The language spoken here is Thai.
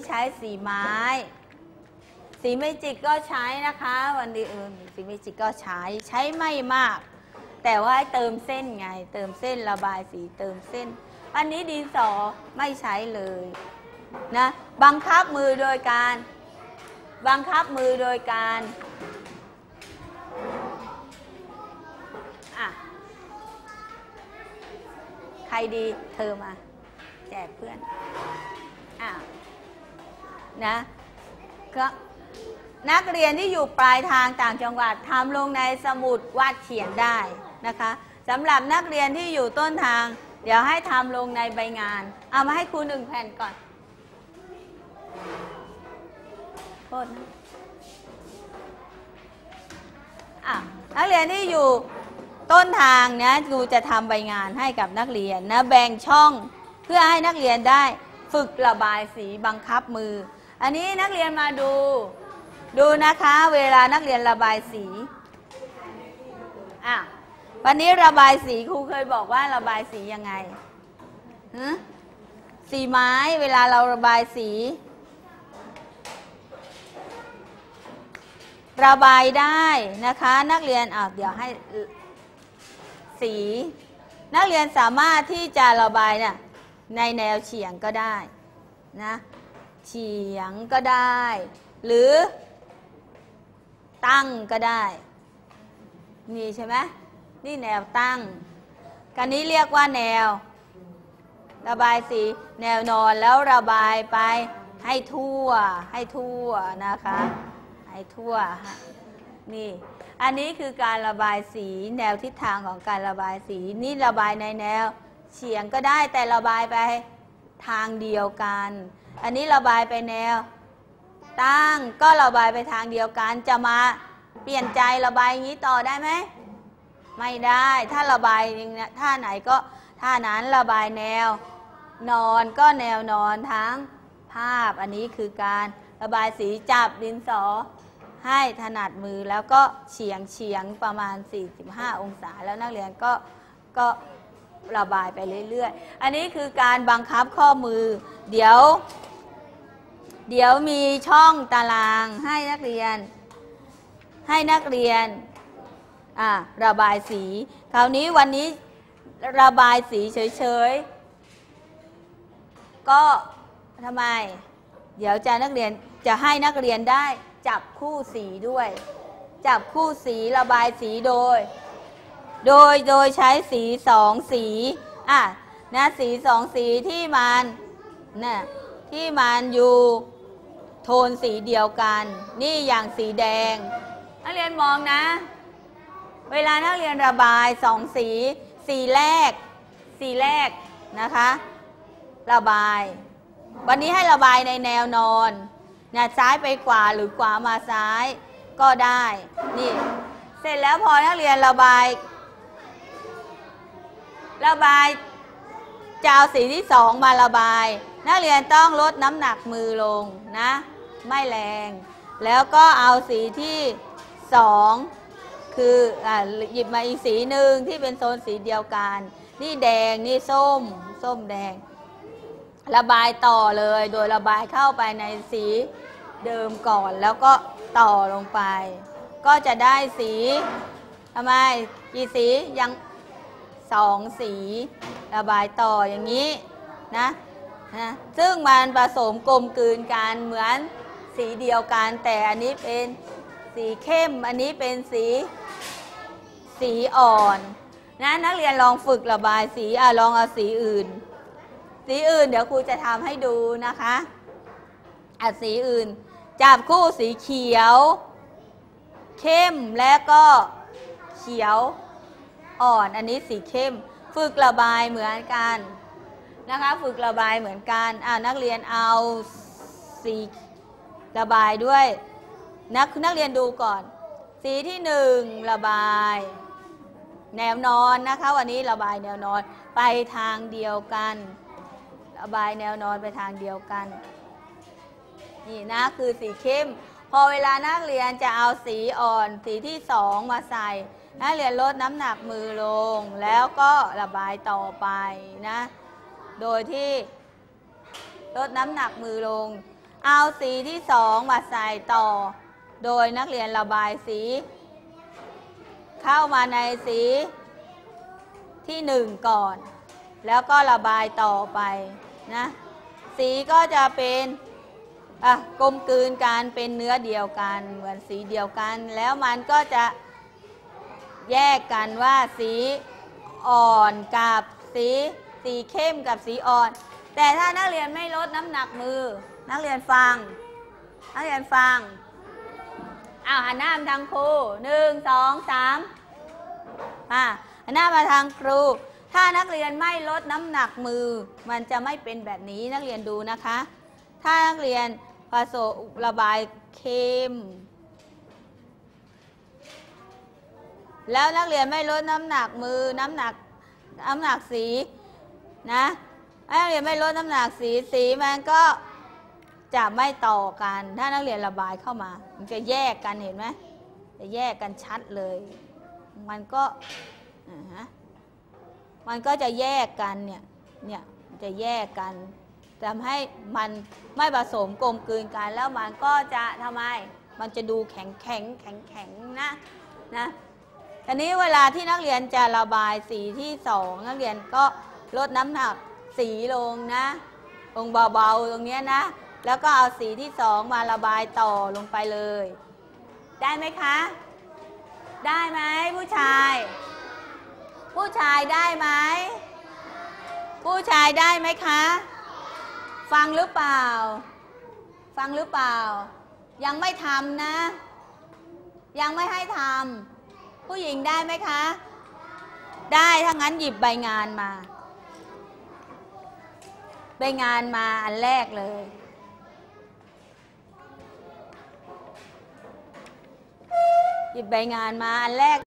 ใช้สีไม้สีเมจิกก็ใช้นะคะวันนี้สีเมจิกก็ใช้ไม่มากแต่ว่าเติมเส้นไงเติมเส้นระบายสีเติมเส้นอันนี้ดินสอไม่ใช้เลยนะบังคับมือโดยการใครดีเธอมาแจกเพื่อนนะก็นักเรียนที่อยู่ปลายทางต่างจังหวัดทำลงในสมุดวาดเขียนได้นะคะสำหรับนักเรียนที่อยู่ต้นทางเดี๋ยวให้ทำลงในใบงานเอามาให้ครู1 แผ่นก่อนโทษนะนักเรียนที่อยู่ต้นทางนะครูจะทำใบงานให้กับนักเรียนนะแบ่งช่องเพื่อให้นักเรียนได้ฝึกระบายสีบังคับมืออันนี้นักเรียนมาดูนะคะเวลานักเรียนระบายสีวันนี้ระบายสีครูเคยบอกว่าระบายสียังไงสีไม้เวลาเราระบายสีระบายได้นะคะนักเรียนเดี๋ยวให้สีนักเรียนสามารถที่จะระบายเนี่ยในแนวเฉียงก็ได้นะเฉียงก็ได้หรือตั้งก็ได้นี่ใช่ไหมนี่แนวตั้งกันนี้เรียกว่าแนวระบายสีแนวนอนแล้วระบายไปให้ทั่วนะคะให้ทั่วนี่อันนี้คือการระบายสีแนวทิศทางของการระบายสีนี่ระบายในแนวเฉียงก็ได้แต่ระบายไปทางเดียวกันอันนี้ระบายไปแนวตั้งก็ระบายไปทางเดียวกันจะมาเปลี่ยนใจระบายอย่างนี้ต่อได้ไหมไม่ได้ถ้าระบายท่าไหนก็ท่านั้นระบายแนวนอนก็แนวนอนทั้งภาพอันนี้คือการระบายสีจับดินสอให้ถนัดมือแล้วก็เฉียงประมาณ45 องศาแล้วนักเรียนก็ระบายไปเรื่อยๆอันนี้คือการบังคับข้อมือเดี๋ยวมีช่องตารางให้นักเรียนระบายสีคราวนี้วันนี้ระบายสีเฉยๆก็ทำไมเดี๋ยวนักเรียนจะให้นักเรียนได้จับคู่สีด้วยจับคู่สีระบายสีโดยใช้สี2 สีนะสี2 สีที่มันอยู่โทนสีเดียวกันนี่อย่างสีแดงนักเรียนมองนะเวลานักเรียนระบาย2 สีแรกนะคะระบายวันนี้ให้ระบายในแนวนอนนะซ้ายไปขวาหรือขวามาซ้ายก็ได้นี่เสร็จแล้วพอนักเรียนระบายจะเอาสีที่2มาระบายนักเรียนต้องลดน้ำหนักมือลงนะไม่แรงแล้วก็เอาสีที่2คือหยิบมาอีกสีหนึ่งที่เป็นโซนสีเดียวกันนี่แดงนี่ส้มแดงระบายต่อเลยโดยระบายเข้าไปในสีเดิมก่อนแล้วก็ต่อลงไปก็จะได้สีทำไมกี่สียัง2 สีระบายต่ออย่างนี้นะซึ่งมันผสมกลมกลืนกันเหมือนสีเดียวกันแต่อันนี้เป็นสีเข้มอันนี้เป็นสีอ่อนนะนักเรียนลองฝึกระบายสีลองเอาสีอื่นเดี๋ยวครูจะทำให้ดูนะคะสีอื่นจับคู่สีเขียวเข้มและก็เขียวอ่อนอันนี้สีเข้มฝึกระบายเหมือนกันนะคะฝึกระบายเหมือนกันนักเรียนเอาสีระบายด้วยนักเรียนดูก่อนสีที่1ระบายแนวนอนนะคะวันนี้ระบายแนวนอนไปทางเดียวกันระบายแนวนอนไปทางเดียวกันนี่นะคือสีเข้มพอเวลานักเรียนจะเอาสีอ่อนสีที่2มาใส่นักเรียนลดน้ำหนักมือลงแล้วก็ระบายต่อไปนะโดยที่ลดน้ำหนักมือลงเอาสีที่สองมาใส่ต่อโดยนักเรียนระบายสีเข้ามาในสีที่หนึ่งก่อนแล้วก็ระบายต่อไปนะสีก็จะเป็นกลมกลืนกันเป็นเนื้อเดียวกันเหมือนสีเดียวกันแล้วมันก็จะแยกกันว่าสีอ่อนกับสีเข้มกับสีอ่อนแต่ถ้านักเรียนไม่ลดน้ำหนักมือนักเรียนฟังหันหน้ามาทางครู1 2 3หันหน้ามาทางครูถ้านักเรียนไม่ลดน้ำหนักมือมันจะไม่เป็นแบบนี้นักเรียนดูนะคะถ้านักเรียนผสมระบายเข้มแล้วนักเรียนไม่ลดน้ำหนักมือน้ำหนักสีนะนักเรียนไม่ลดน้ำหนักสีมันก็จะไม่ต่อกันถ้านักเรียนระบายเข้ามามันจะแยกกันเห็นไหมจะแยกกันชัดเลยมันก็จะแยกกันเนี่ยจะแยกกันทำให้มันไม่ผสมกลมกลืนกันแล้วมันก็จะทำไมมันจะดูแข็งนะทีนี้เวลาที่นักเรียนจะระบายสีที่สองนักเรียนก็ลดน้ำหนักสีลงนะลงเบาๆตรงนี้นะแล้วก็เอาสีที่สองมาระบายต่อลงไปเลยได้ไหมคะได้ไหมผู้ชายได้ไหมผู้ชายได้ไหมคะฟังหรือเปล่ายังไม่ทำนะยังไม่ให้ทำผู้หญิงได้ไหมคะได้ถ้างั้นหยิบใบงานมาอันแรกเลยหยิบใบงานมาอันแรก